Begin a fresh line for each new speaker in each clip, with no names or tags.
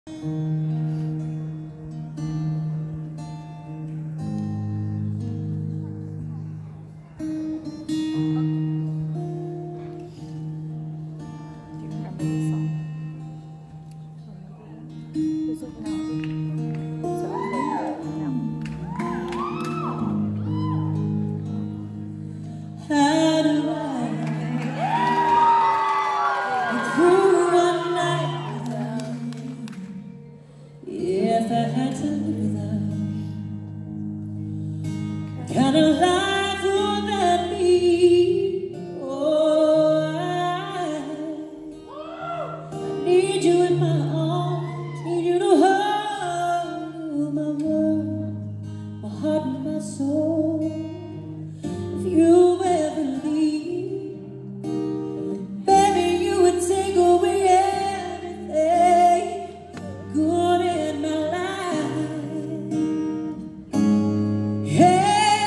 Kind of life would that be? Oh, I need you in my arms, need you to hold my world, my heart and my soul. If you ever leave, baby, you would take away everything good in my life. Hey,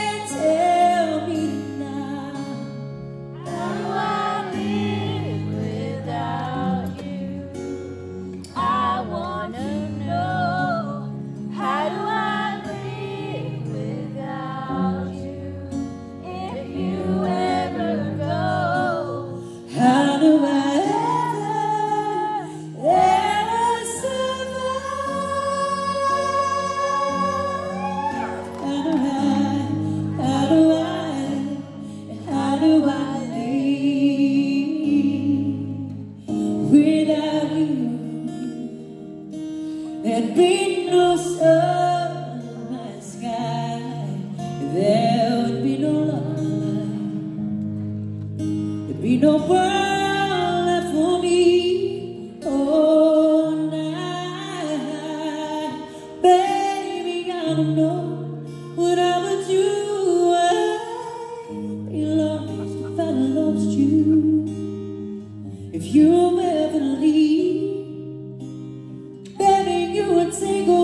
there'd be no sun in my sky, there would be no light, there'd be no world left for me. Oh, night, baby, I don't know what I would do. I'd be lost if I lost you. If you ever leave, you would take away